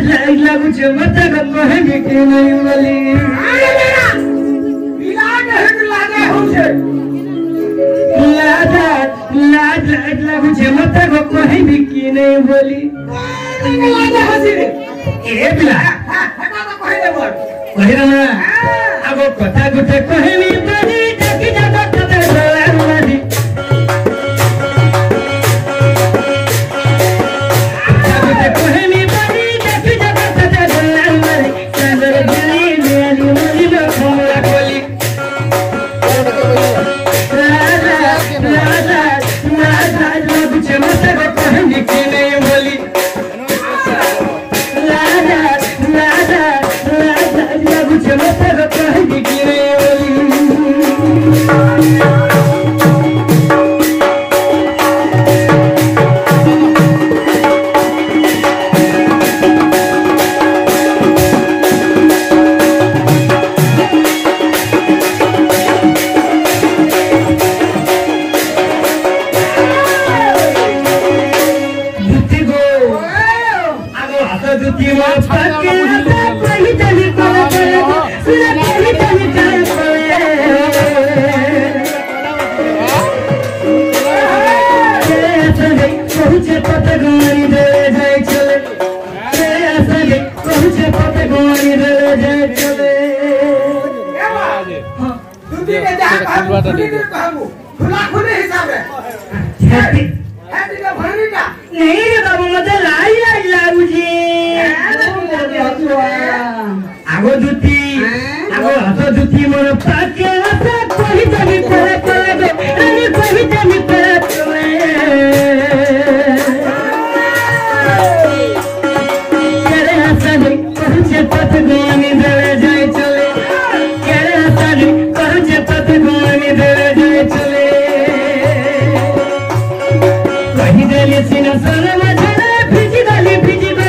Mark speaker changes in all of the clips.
Speaker 1: लागू छे मत कहे के नहीं बोली
Speaker 2: मिलान है लागे हो छे
Speaker 1: लाज लागू छे मत कहे के नहीं बोली
Speaker 2: लागे हसी
Speaker 1: ए बिला
Speaker 2: हटा तो कहि दे बोल
Speaker 1: कहि ना अब कथा गुटे कहमी बनी जाकी जाका कथा बोला मारी गुटे कहमी बनी जाकी जाका कथा बोला मारी चंद्र दिली मेरी मोली लो खोला कोली राजा लागू छे मत कहमी के नहीं बोली नहीं रे बाबू मुझे लाई लागू जी आगो जुती आगो हाथ जुती मोर पाके हाथ कोही जमी करे करे अनि कोही जमी करे करे हसने पहुंचे पत गोनी दले जाए चले करे हसने पहुंचे पत गोनी दले जाए चले कहीं दले सीना सोना मजना भिजी गली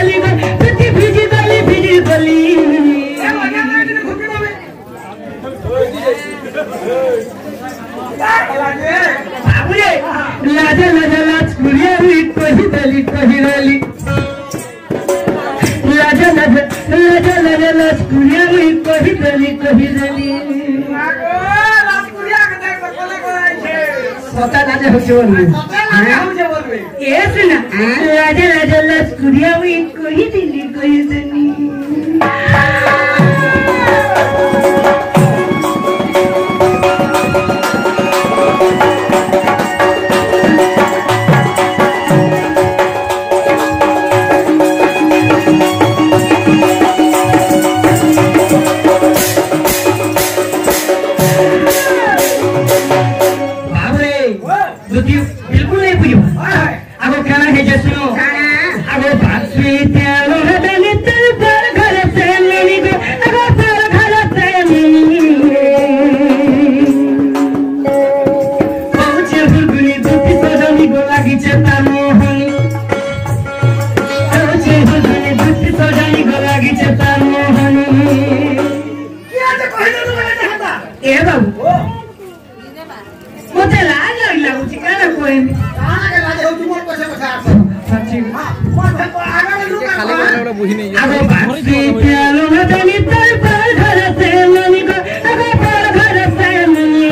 Speaker 1: लाजा लाजा लाज कुरिया हुई कही दली कही रली लाजा लाजा लाजा लाजा लाज कुरिया हुई कही दली
Speaker 2: लाज कुरिया के देख तो कोले कोले छे
Speaker 1: पता लाजा हो जोन में ए सुना लाजा लाजा लाज कुरिया हुई कही दली बिल्कुल नहीं पूछो अब क्या है जैसो अब बात सुनते हो हदनी तेरे पर घर से मेरी को अब पर घर से मेरी पहुंचे हुगुनी दुखी सजनी को लगी चेता मोहनी पहुंचे हुगुनी दुखी सजनी को लगी चेता मोहनी
Speaker 2: क्या तो कहि दे तू मैंने चाहता
Speaker 1: ए बाबू मुझे लाज लागू छी काना कोई
Speaker 2: काना के लाज हो तू मोर पैसे बचा
Speaker 1: सच्ची
Speaker 2: हां मोर आगे में लुका
Speaker 3: खाली बोलने वाला बुझी नहीं
Speaker 1: अब बासी प्यालो मदनी तर पर घर से मनी को अब पर घर से मनी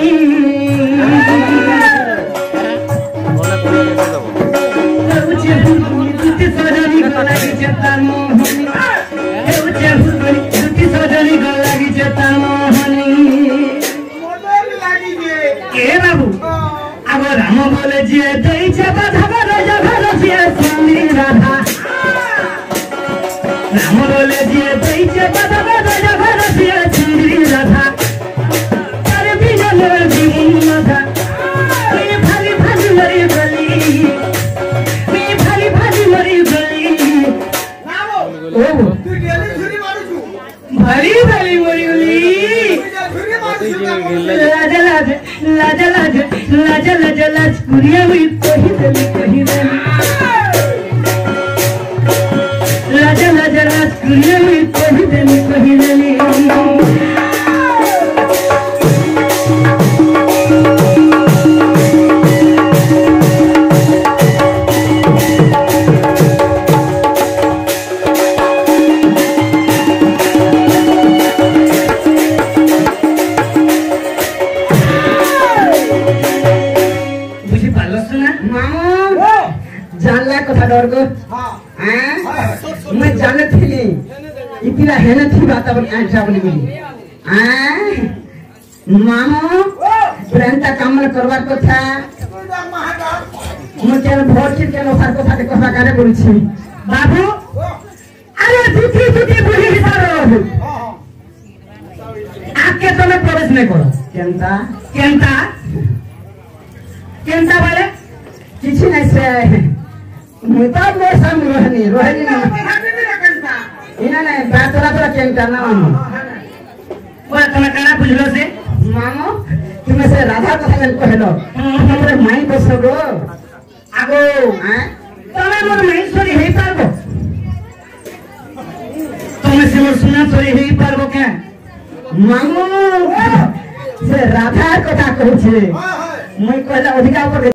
Speaker 3: बोले कोई ले दो
Speaker 1: उचे तुती सजनी को लगी जता मोहनी उचे तुती सजनी को लगी जता मोहनी
Speaker 2: मोदल लागी जे
Speaker 1: ए बाबू अब राम बोले जे दई छबा धबा राजा भरो जे सुनी राधा राम बोले जे दई छबा धबा राजा भरो जे सुनी राधा अरे बिना मोर जीवन माथा मैं भाली भाली मरी गली मैं भाली भाली मरी गली
Speaker 2: नामो
Speaker 1: ओ
Speaker 2: तू गेली छुरी मारू छु
Speaker 1: भाली भाली मरी गली
Speaker 2: छुरी मारू छु
Speaker 1: लाज लाज लाज लाज लाज लाज लाज कुरिया हुई कही दली लाज लाज लाज कुरिया हुई कही दली डर गो
Speaker 2: हाँ
Speaker 1: मैं जाने थी इतना है ना थी बात अब ऐसा बोली बोली मामो प्रेंटा कामल करवार को था मैं क्या भोट के अनुसार को था कथा करे बोली छी बाबू अरे दूसरी दूसरी बुढ़ी हिसाब रहो आके तो मैं प्रवेश नहीं करो केंता केंता केंता बोले किसी नहीं से मुता मोर साम रोहनी रोहनी ना इना नहीं बात थोड़ा केंता ना मामो बोले तुम्हें कहना बुझलो से मामो तुम्हें से राधा कथा में कहलो हमरे माई बसो गो आगो हैं तुम्हें मोर माई सोरी हे पारबो तुम्हें से मोर सुना सोरी हे पारबो क्या मामो से राधा कथा कहू छे मैं कहला अधिकार पर